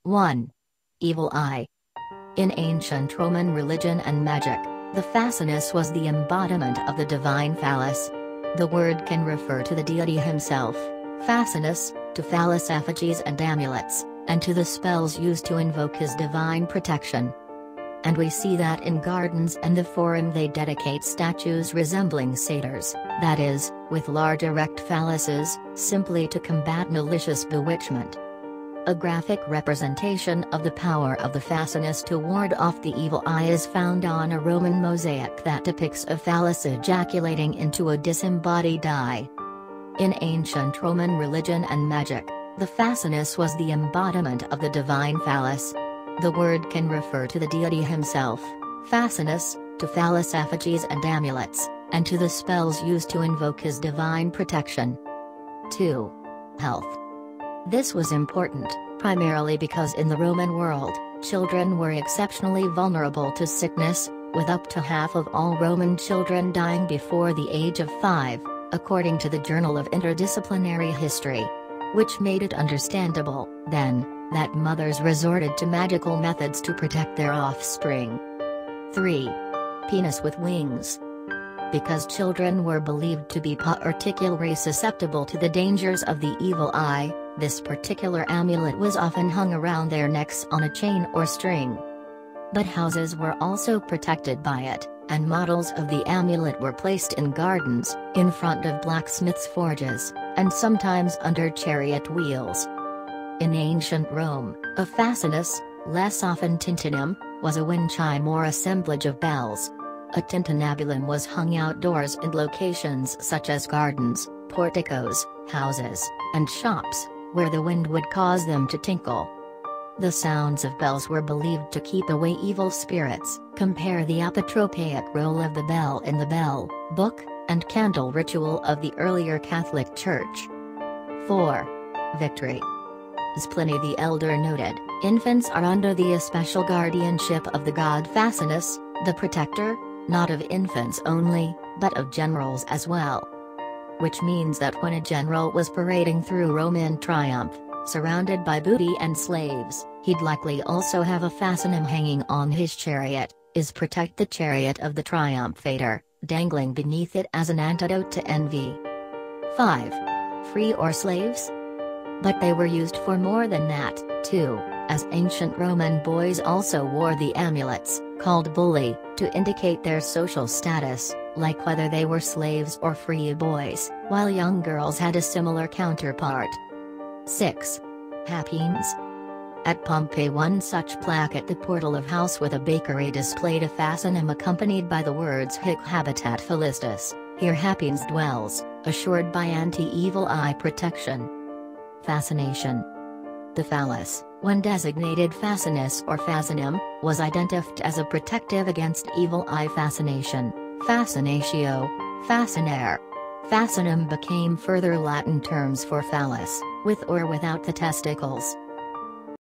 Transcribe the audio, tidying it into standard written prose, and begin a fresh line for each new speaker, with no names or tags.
1. Evil eye. In ancient Roman religion and magic, the fascinus was the embodiment of the divine phallus. The word can refer to the deity himself, fascinus, to phallus effigies and amulets, and to the spells used to invoke his divine protection. And we see that in gardens and the forum they dedicate statues resembling satyrs, that is, with large erect phalluses, simply to combat malicious bewitchment. A graphic representation of the power of the fascinus to ward off the evil eye is found on a Roman mosaic that depicts a phallus ejaculating into a disembodied eye. In ancient Roman religion and magic, the fascinus was the embodiment of the divine phallus. The word can refer to the deity himself, fascinus, to phallus effigies and amulets, and to the spells used to invoke his divine protection. 2. Health. This was important, primarily because in the Roman world, children were exceptionally vulnerable to sickness, with up to half of all Roman children dying before the age of 5, according to the Journal of Interdisciplinary History. Which made it understandable, then, that mothers resorted to magical methods to protect their offspring. 3. Penis with wings. Because children were believed to be particularly susceptible to the dangers of the evil eye, this particular amulet was often hung around their necks on a chain or string. But houses were also protected by it, and models of the amulet were placed in gardens, in front of blacksmiths' forges, and sometimes under chariot wheels. In ancient Rome, a fascinus, less often tintinnum, was a wind chime or assemblage of bells. A tintinnabulum was hung outdoors in locations such as gardens, porticos, houses, and shops, where the wind would cause them to tinkle. The sounds of bells were believed to keep away evil spirits. Compare the apotropaic role of the bell in the bell, book, and candle ritual of the earlier Catholic Church. 4. Victory. As Pliny the Elder noted, infants are under the especial guardianship of the god Fascinus, the protector, not of infants only, but of generals as well. Which means that when a general was parading through Rome in triumph, surrounded by booty and slaves, he'd likely also have a fascinum hanging on his chariot, is protect the chariot of the triumphator, dangling beneath it as an antidote to envy. 5. Free or slaves? But they were used for more than that, too, as ancient Roman boys also wore the amulets, called bulli, to indicate their social status, like whether they were slaves or free boys, while young girls had a similar counterpart. 6. Happines. At Pompeii, one such plaque at the portal of house with a bakery displayed a fascinum accompanied by the words Hic habitat Felistus, here Happines dwells, assured by anti-evil eye protection. Fascination. The phallus, when designated fascinus or fascinum, was identified as a protective against evil eye fascination, fascinatio, fascinare. Fascinum became further Latin terms for phallus, with or without the testicles.